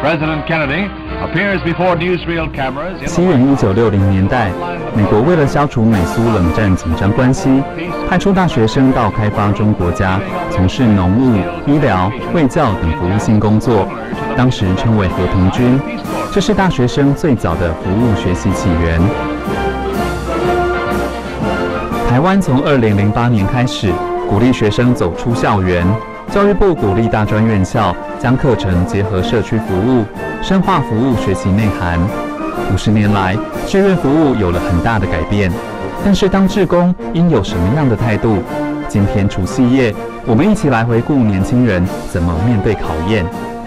President Kennedy appears before newsreel cameras. 西元1960年代，美国为了消除美苏冷战紧张关系，派出大学生到开发中国家从事农务、医疗、卫教等服务性工作，当时称为和平军。这是大学生最早的服务学习起源。台湾从2008年开始鼓励学生走出校园。教育部鼓励大专院校将课程结合社区服务，深化服务学习内涵。50年来，志愿服务有了很大的改变。但是，当志工应有什么样的态度？今天除夕夜，我们一起来回顾年轻人怎么面对考验。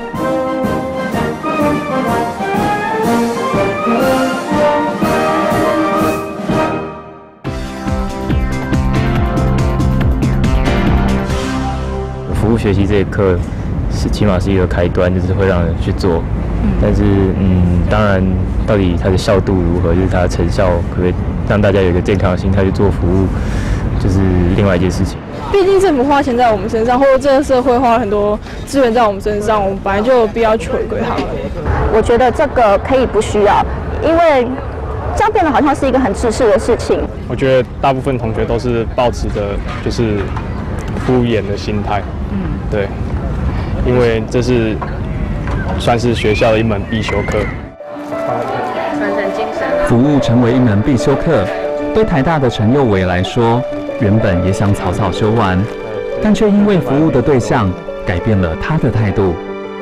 服务学习这一课起码是一个开端，就是会让人去做。但是当然，到底它的效度如何，就是它的成效可不可以让大家有一个健康的心态去做服务，就是另外一件事情。 毕竟政府花钱在我们身上，或者这个社会花了很多资源在我们身上，我们本来就有必要去回馈他们。 我觉得这个可以不需要，因为这样变得好像是一个很自私的事情。 我觉得大部分同学都是抱持着就是敷衍的心态，对，因为这是算是学校的一门必修课。 传承精神， 服务成为一门必修课，对台大的陈佑伟来说，原本也想草草修完，但却因为服务的对象改变了他的态度。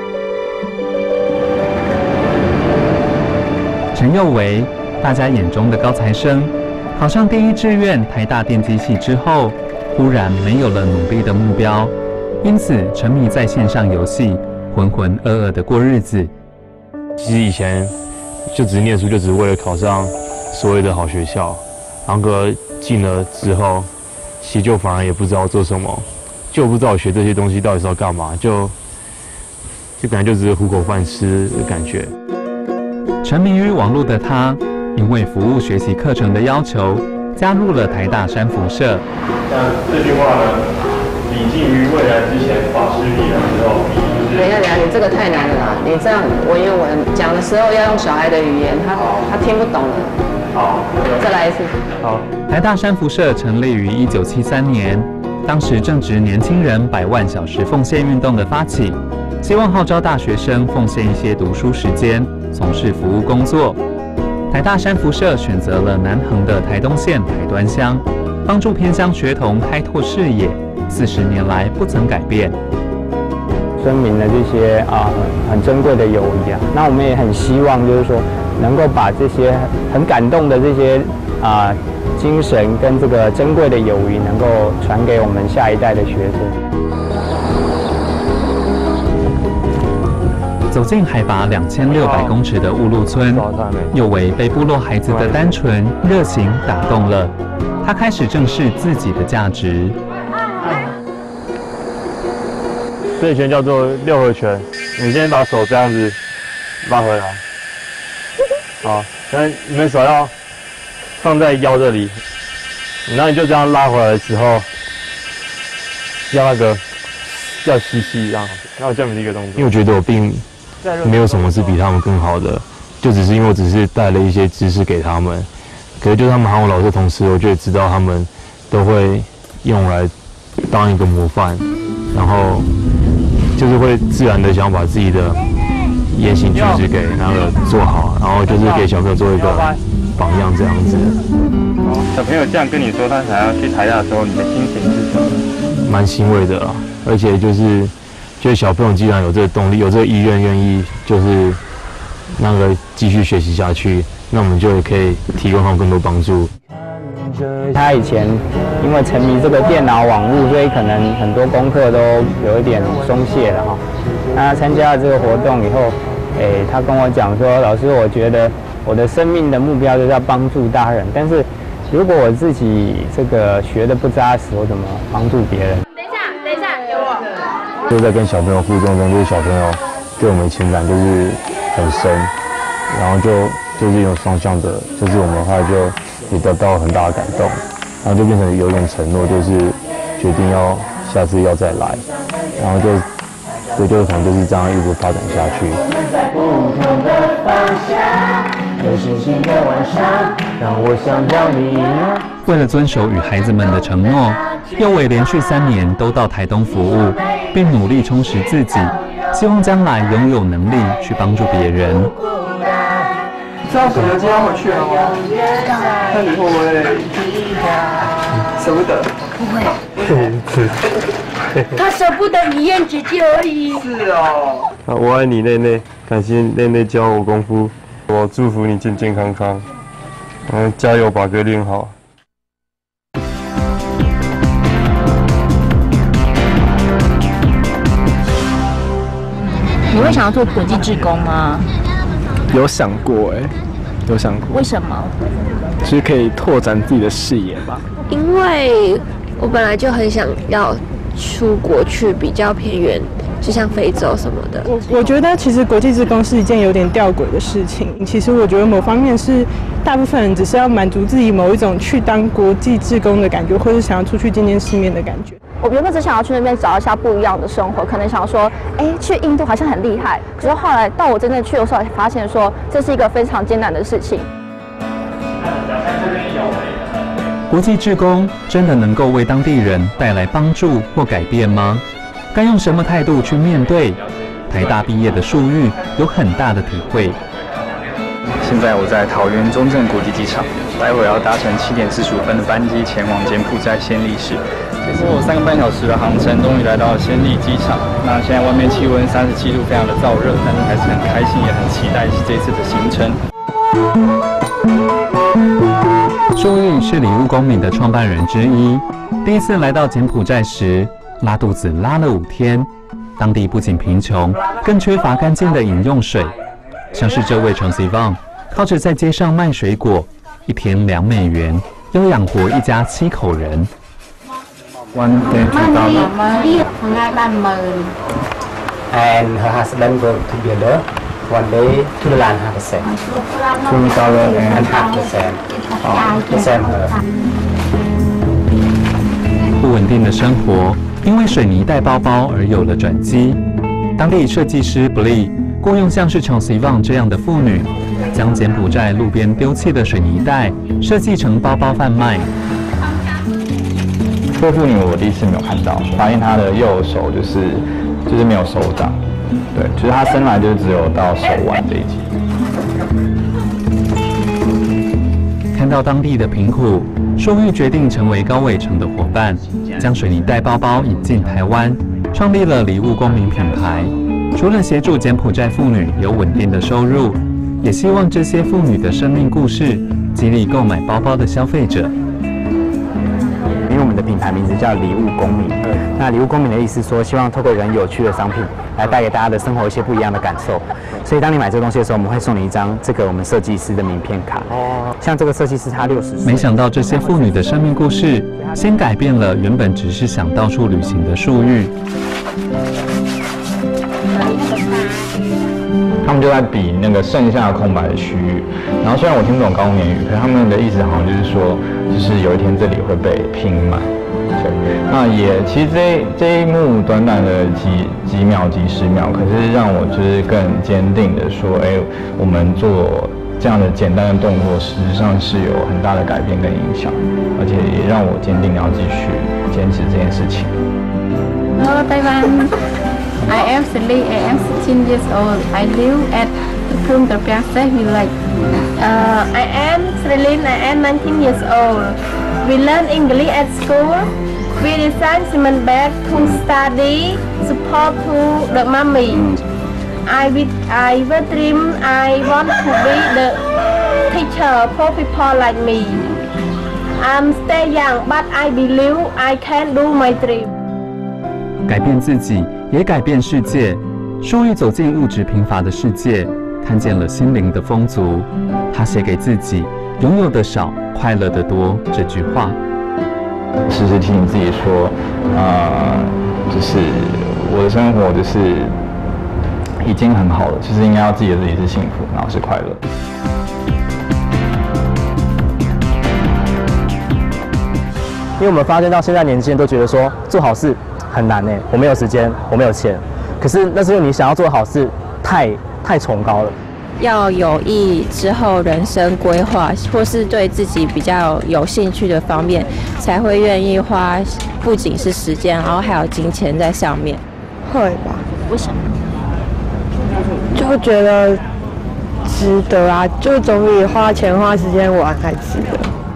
陈佑伟，大家眼中的高材生，考上第一志愿台大电机系之后，忽然没有了努力的目标，因此沉迷在线上游戏，浑浑噩噩的过日子。 其实以前就只是念书，就只是为了考上所谓的好学校，然后进了之后，其实就反而也不知道做什么，就不知道我学这些东西到底是要干嘛，就感觉就只是糊口饭吃的感觉。 沉迷于网络的他，因为服务学习课程的要求，加入了台大山福社。 像这句话呢，礼敬于未来之前，法师必然之后。 等一下，你这个太难了啦！你这样文言文讲的时候要用小孩的语言，他听不懂了。 好， 再来一次。 好。 台大山福社成立于1973年，当时正值年轻人100万小时奉献运动的发起，希望号召大学生奉献一些读书时间，从事服务工作。台大山福社选择了南横的台东县台端乡，帮助偏乡学童开拓视野，40年来不曾改变。 声明了这些很珍贵的友谊啊，那我们也很希望就是说能够把这些很感动的这些精神跟这个珍贵的友谊能够传给我们下一代的学生。 走进海拔2600公尺的雾鹿村，佑伟被部落孩子的单纯热情打动了，他开始正视自己的价值。 这一拳叫做6合拳，你先把手这样子拉回来，好，现在你们手要放在腰这里，然后你就这样拉回来的时候，要吸气，然后这样的一个动作。因为我觉得我并没有什么是比他们更好的，就只是因为我只是带了一些知识给他们，可是就是他们喊我老师的同时，我就也知道他们都会用来当一个模范，然后就是会自然的想把自己的言行举止给做好，然后就是给小朋友做一个榜样这样子。 小朋友这样跟你说他想要去台大的时候，你的心情是什么？ 蛮欣慰的啦，而且就是小朋友既然有这个动力，有这个意愿，愿意就是继续学习下去，那我们就也可以提供他们更多帮助。 他以前因为沉迷这个电脑网络，所以可能很多功课都有一点松懈了哈。那参加了这个活动以后，他跟我讲说，老师，我觉得我的生命的目标就是要帮助大人，但是如果我自己这个学的不扎实，我怎么帮助别人？ 等一下，给我。 就在跟小朋友互动中，就是小朋友对我们的情感就是很深，然后就是一种双向的，就是我们的话就也得到很大的感动，然后就变成有一种承诺，就是决定下次要再来，然后就所以就可能就是这样一直发展下去。 为了遵守与孩子们的承诺，幼伟连续3年都到台东服务，并努力充实自己，希望将来拥有能力去帮助别人。 知道什么今天要回去了吗？那你会不会舍不得？ 不会。他舍不得你燕姐姐而已。 是哦。 我爱你，内内，感谢内内教我功夫，我祝福你健健康康，加油，把歌练好。 你会想要做国际志工吗？ 有想过有想过。 为什么？ 其实可以拓展自己的视野吧。 因为我本来就很想要出国去比较偏远，就像非洲什么的。 我觉得其实国际志工是一件有点吊诡的事情。其实我觉得某方面是大部分人只是要满足自己某一种去当国际志工的感觉，或是想要出去见见世面的感觉。 我原本只想要去那边找一下不一样的生活，可能想说，去印度好像很厉害。可是后来到我真正去的时候，发现说这是一个非常艰难的事情。 国际志工真的能够为当地人带来帮助或改变吗？该用什么态度去面对？台大毕业的树玉有很大的体会。 现在我在桃园中正国际机场，待会要搭乘7点45分的班机前往柬埔寨暹粒市。经过3个半小时的航程，终于来到暹粒机场。那现在外面气温37度，非常的燥热，但是还是很开心，也很期待这次的行程。 树玉是礼物公民的创办人之一。第一次来到柬埔寨时，拉肚子拉了5天。当地不仅贫穷，更缺乏干净的饮用水。像是这位程希望，靠着在街上卖水果，1天2美元，要养活一家7口人。 One day $2. And her husband work together. One day $2.5%. $2 and 0.5%. The same her. 不稳定的生活，因为水泥袋包包而有了转机。当地设计师 Blee 雇用像是程希望这样的妇女，将柬埔寨路边丢弃的水泥袋设计成包包贩卖。 这个妇女我第一次没有看到，发现她的右手就是没有手掌，对，就是她生来就只有到手腕这一级。 看到当地的贫苦，树玉决定成为高伟成的伙伴，将水泥袋包包引进台湾，创立了礼物公民品牌。除了协助柬埔寨妇女有稳定的收入，也希望这些妇女的生命故事激励购买包包的消费者。 因为我们的品牌名字叫礼物公民，那礼物公民的意思说，希望透过人有趣的商品来带给大家的生活一些不一样的感受。所以当你买这个东西的时候，我们会送你一张这个我们设计师的名片卡。像这个设计师他60岁。 没想到这些妇女的生命故事，先改变了原本只是想到处旅行的树玉。 他们就在比那个剩下空白的区域，然后虽然我听不懂高棉语，可是他们的意思好像就是说，就是有一天这里会被拼满。对，那也其实这一幕短短的几秒、几十秒，可是让我就是更坚定的说，我们做这样的简单的动作，实质上是有很大的改变跟影响，而且也让我坚定要继续坚持这件事情。 Hello Taiwan, I am Sally. I am 16 years old. I live at Phum Terpiasa village. I am Srilin. I am 19 years old. We learn English at school. We design cement bag to study, support to the mommy. I will dream. I want to be the teacher for people like me. I'm still young, but I believe I can do my dream. 改变自己，也改变世界。树玉走进物质贫乏的世界，看见了心灵的丰足。他写给自己：“拥有的少，快乐的多。”这句话， 时时提醒自己说，就是我的生活就是已经很好了，就是应该要记得自己是幸福，然后是快乐。 因为我们发现到现在年轻人都觉得说做好事很难我没有时间，我没有钱， 可是那时候你想要做的好事太崇高了。 要有意之后人生规划，或是对自己比较有兴趣的方面，才会愿意花不仅是时间，然后还有金钱在上面。 会吧？ 为什么？ 就觉得值得啊，就总比花钱花时间玩还值得。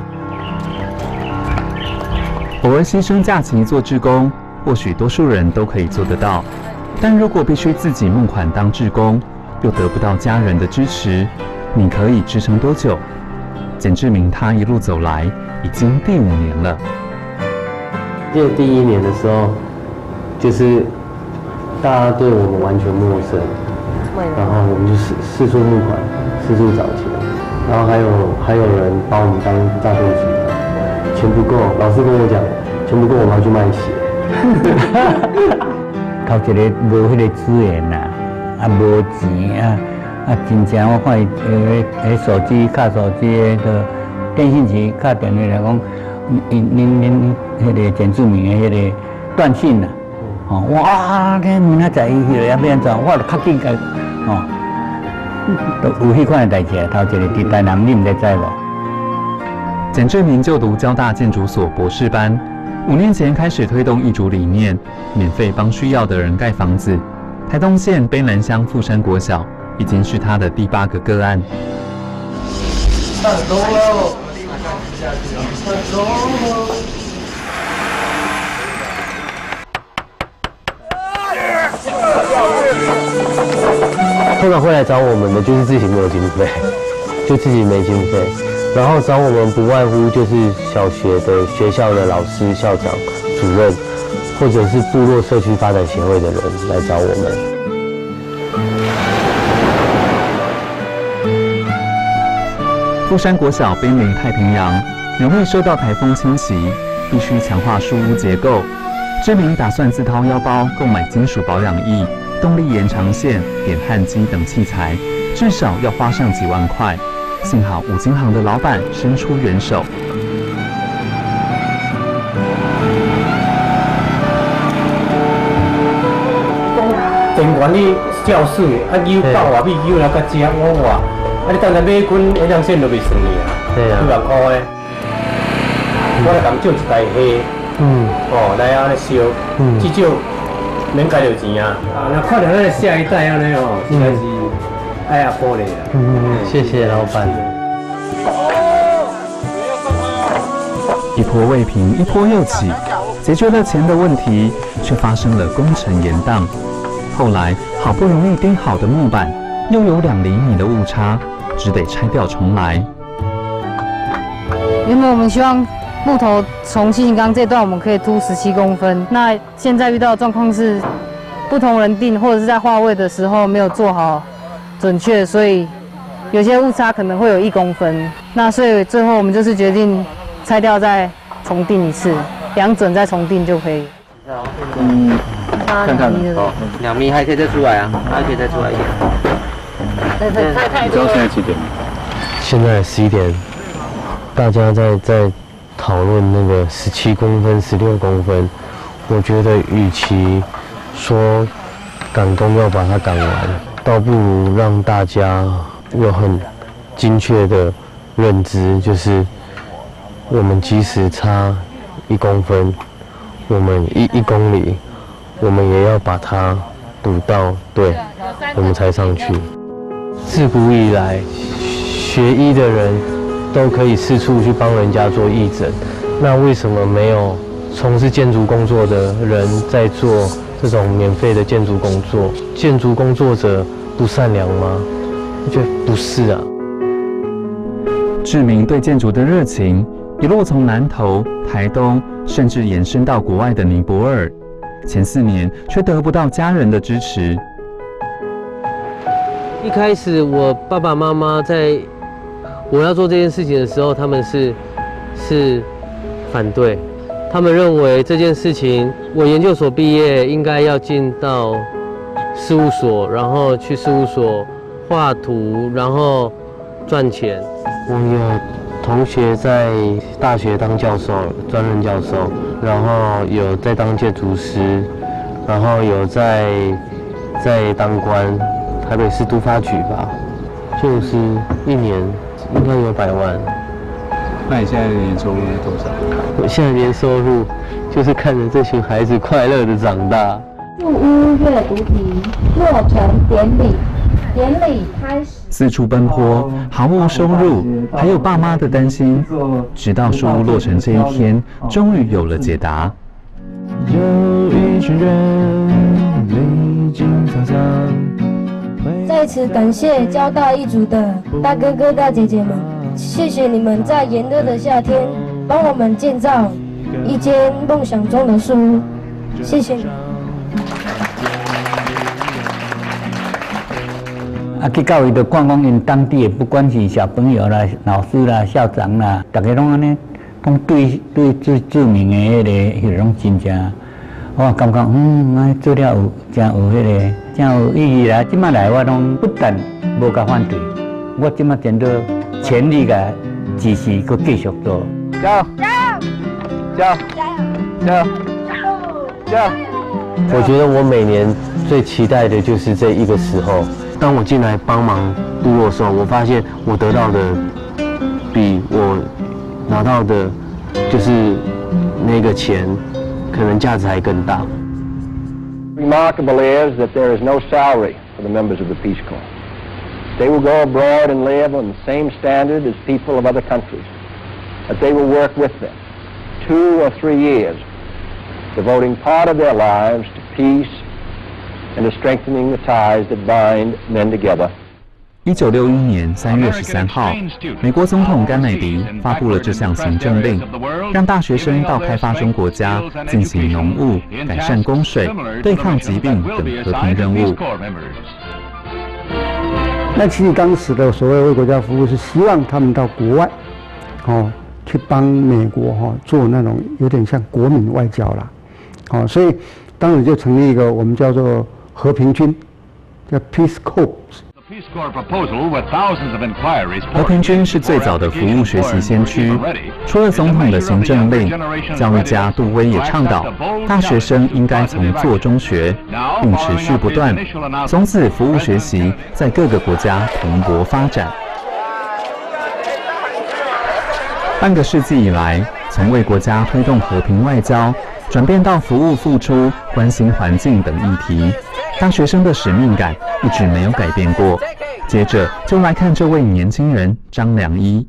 偶尔牺牲假期做志工，或许多数人都可以做得到，但如果必须自己募款当志工，又得不到家人的支持，你可以支撑多久？简志明他一路走来，已经第5年了。 记得第1年的时候，就是大家对我们完全陌生，然后我们就四处募款，四处找钱，然后还有人把我们当诈骗集团，钱不够，老师跟我讲，钱不够我们要去卖血。 靠一个无迄个资源呐。无钱真正我看伊手机卡手机的电信局打电话来讲，恁迄个简志明的迄个断信啦，哇，你明仔载伊迄个要变怎？我就较紧个，都有迄款的代志啊。头一个伫台南，你毋知知无？ 简志明就读交大建筑所博士班，5年前开始推动义主理念，免费帮需要的人盖房子。台东县卑南乡富山国小已经是他的第8个个案。 上楼喽！ 通常会来找我们的就是自己没有经费，就自己没经费，然后找我们不外乎就是小学的学校的老师、校长、主任，或者是部落社区发展协会的人来找我们。 富山国小濒临太平洋，容易受到台风侵袭，必须强化树屋结构。志明打算自掏腰包购买金属保养液、动力延长线、点焊机等器材，至少要花上几万块。幸好五金行的老板伸出援手。 电源你照水，油到外面油了甲正我话，你当然买滚那条线都袂算去啊，几万块的，我来共借一台黑，来安尼烧，至少免加着钱啊。那看到咱下一代安尼哦，实在是爱阿玻璃啦。谢谢老板。 一波未平，一波又起，解决了钱的问题，却发生了工程延宕。后来好不容易钉好的木板，又有2厘米的误差，只得拆掉重来。 原本我们希望木头从新型钢这段我们可以凸17公分，那现在遇到的状况是不同人定或者是在划位的时候没有做好准确，所以有些误差可能会有1公分。那所以最后我们就是决定拆掉再重定一次，量准再重定就可以。 看看哦，2米还可以再出来啊，还可以再出来一点。 你知道现在几点吗？ 现在11点，大家在讨论那个17公分、16公分。我觉得与其说赶工要把它赶完，倒不如让大家有很精确的认知，就是我们即使差1公分，我们1公里。我们也要把它堵到对，我们才上去。自古以来，学医的人都可以四处去帮人家做义诊，那为什么没有从事建筑工作的人在做这种免费的建筑工作？建筑工作者不善良吗？我觉得不是啊。 志明对建筑的热情一路从南投、台东，甚至延伸到国外的尼泊尔。前4年却得不到家人的支持。 一开始我爸爸妈妈在我要做这件事情的时候，他们是反对，他们认为这件事情我研究所毕业应该要进到事务所，然后去事务所画图，然后赚钱。我有同学在大学当教授，专任教授，然后有在当建筑师，然后有在在当官，台北市都发局吧，就是1年应该有100万。 那你现在的年收入是多少？ 我现在年收入就是看着这群孩子快乐的长大。 入屋阅读题落成典礼，典礼开始。 四处奔波，毫无收入，还有爸妈的担心。直到书屋落成这一天，终于有了解答。 有一群人历经沧桑。 在此感谢交大一组的大哥哥大姐姐们，谢谢你们在炎热的夏天帮我们建造一间梦想中的书屋，谢谢你。 去教育就讲因当地的，不管是小朋友啦、老师啦、校长啦，大家拢安尼，拢对最著名的迄种真正，我感觉安做了有真有意义啦。即摆来我拢不但无甲反对，我即摆真都全力甲支持，佮继续做。加油！加油！加油！加油！ 我觉得我每年最期待的就是这一个时候。当我进来帮忙部落的时候，我发现我得到的比我拿到的，就是那个钱，可能价值还更大。 Remarkable is that there is no salary for the members of the Peace Corps. They will go abroad and live on the same standard as people of other countries, but they will work with them 2 or 3 years, devoting part of their lives to peace and to strengthening the ties that bind men together. 1961年3月13号，美国总统甘乃迪发布了这项行政令，让大学生到开发中国家进行农务、改善供水、对抗疾病等和平任务。 那其实当时的所谓为国家服务，是希望他们到国外，去帮美国做那种有点像国民外交啦，所以当时就成立一个我们叫做和平军，叫 Peace Corps。 和平军是最早的服务学习先驱。除了总统的行政令，教育家杜威也倡导大学生应该从做中学，并持续不断，从此服务学习在各个国家蓬勃发展。半个世纪以来，从为国家推动和平外交，转变到服务付出、关心环境等议题，大学生的使命感一直没有改变过。接着就来看这位年轻人张良一。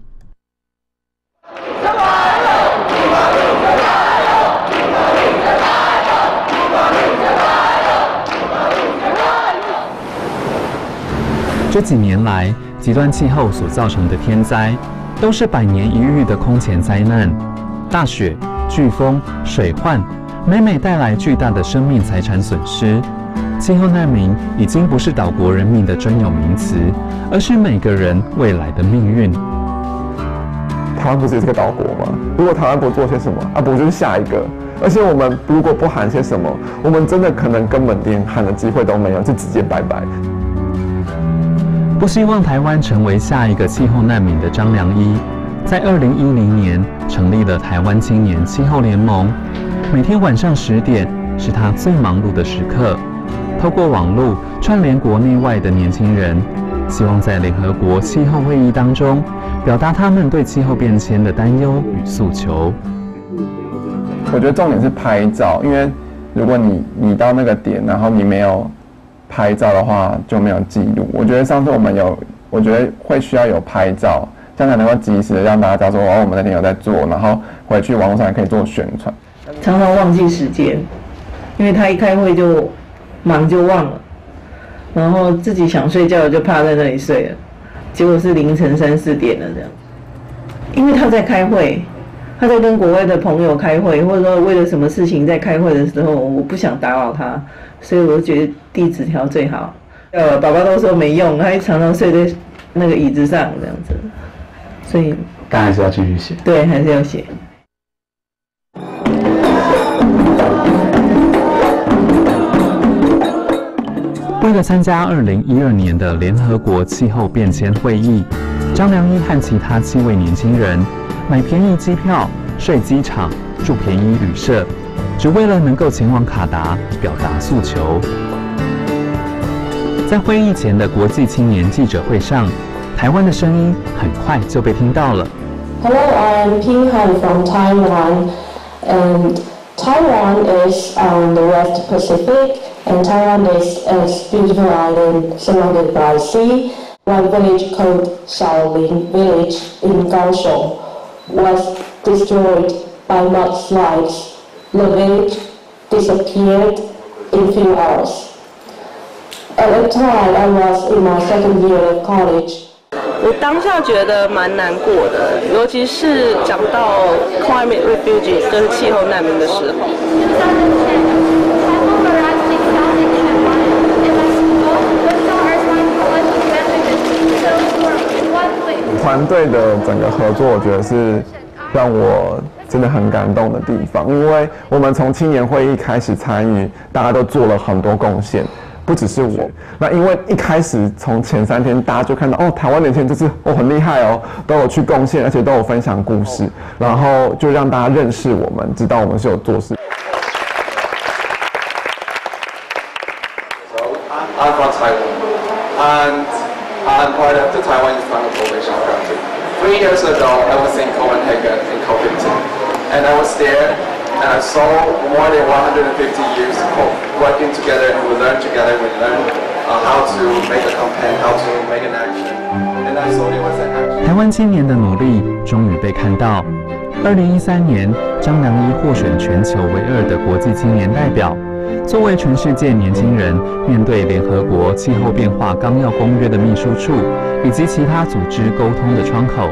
这几年来，极端气候所造成的天灾，都是100年一遇的空前灾难，大雪、飓风、水患，每带来巨大的生命财产损失。气候难民已经不是岛国人民的专有名词，而是每个人未来的命运。 台湾不是也是个岛国吗？如果台湾不做些什么，不就是下一个？而且我们如果不喊些什么，我们真的可能根本连喊的机会都没有，就直接拜拜。 不希望台湾成为下一个气候难民的张良一，在2010年成立了台湾青年气候联盟，每天晚上10点是他最忙碌的时刻。透过网络串联国内外的年轻人，希望在联合国气候会议当中表达他们对气候变迁的担忧与诉求。 我觉得重点是拍照，因为如果你到那个点，然后你没有拍照的话，就没有记录。我觉得上次我觉得会需要有拍照，这样才能够及时的让大家知道说我们那天有在做，然后回去网络上也可以做宣传。 常常忘记时间，因为他一开会就忙就忘了，然后自己想睡觉就趴在那里睡了，结果是凌晨3、4点了这样。因为他在开会，他在跟国外的朋友开会，或者说为了什么事情在开会的时候，我不想打扰他，所以我觉得递纸条最好。爸爸都说没用，他常常睡在那个椅子上这样子，所以但还是要继续写。 对，还是要写。 为了参加2012年的联合国气候变迁会议，张良一和其他7位年轻人买便宜机票、睡机场、住便宜旅社，只为了能够前往卡达表达诉求。 在会议前的国际青年记者会上，台湾的声音很快就被听到了。 Hello, I'm Ping Han from Taiwan, and Taiwan is on the West Pacific, and Taiwan is a beautiful island surrounded by sea. One village called Xiaolin Village in Kaohsiung was destroyed by mudslides. The village disappeared in few hours. At the time, I was in my second year of college. 我当下觉得蛮难过的，尤其是讲到 climate refugee 跟气候难民的时候。 团队的整个合作，我觉得是让我真的很感动的地方，因为我们从青年会议开始参与，大家都做了很多贡献。不只是我，那因为一开始从前3天，大家就看到哦，台湾年轻人就是很厉害哦，都有去贡献，而且都有分享故事，然后就让大家认识我们，知道我们是有做事。 I'm from Taiwan, and I'm part of the Taiwan Youth Climate Coalition Project. 3 years ago, I was in Copenhagen in COP15, and I was there. And I saw more than 150 youth working together, and we learned together. We learned how to make a campaign, how to make an action. And I saw it was an action. 台湾青年的努力终于被看到。2013年，张良一获选全球唯2的国际青年代表，作为全世界年轻人面对联合国气候变化纲要公约的秘书处以及其他组织沟通的窗口。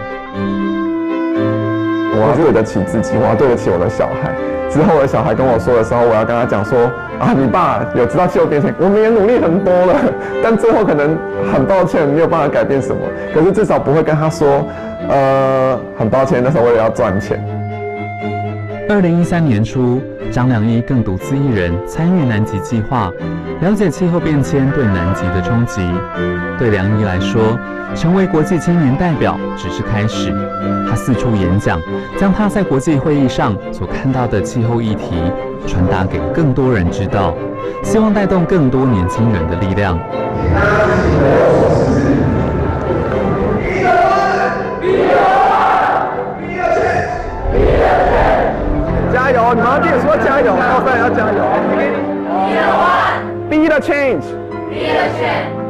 我要对得起自己，我要对得起我的小孩。之后我的小孩跟我说的时候，我要跟他讲说啊，你爸有知道气候变迁，我们也努力很多了，但最后可能很抱歉没有办法改变什么。可是至少不会跟他说，很抱歉，那时候为了要赚钱。 2013年初，张良一更独自一人参与南极计划，了解气候变迁对南极的冲击。对良一来说，成为国际青年代表只是开始。他四处演讲，将他在国际会议上所看到的气候议题传达给更多人知道，希望带动更多年轻人的力量。 加油！你们要记得说加油，高三要加油。Be the change. Be the change.